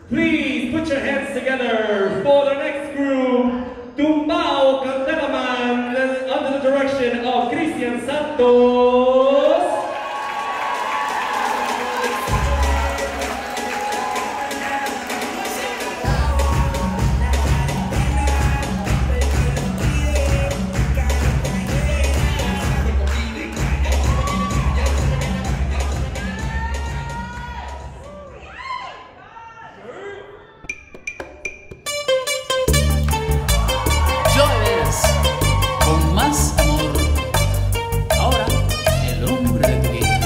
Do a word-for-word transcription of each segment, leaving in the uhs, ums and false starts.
Please put your hands together for the next group, Tumbao, Kndelamen, under the direction of Cristian Santos. Con más amor, ahora el hombre de tu vida.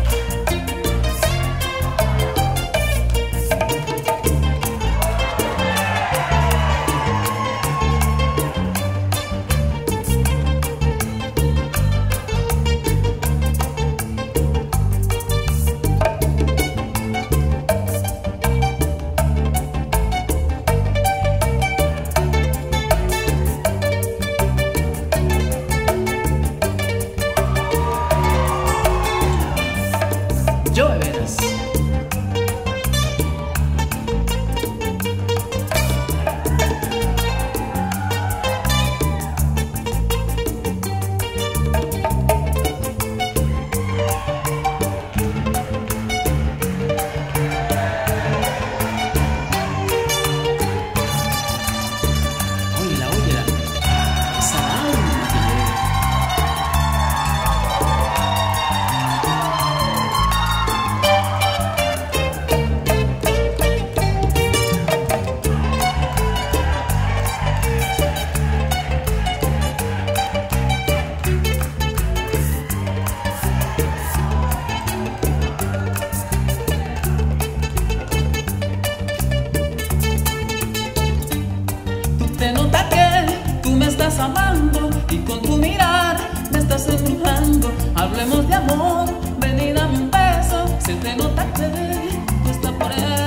Yo de veras. Óyela, óyela, esa alma que lleva. Se nota que tú me estás amando y con tu mirar me estás embrujando. Hablemos de amor, ven y dame un beso. Se te nota que tú estás por él.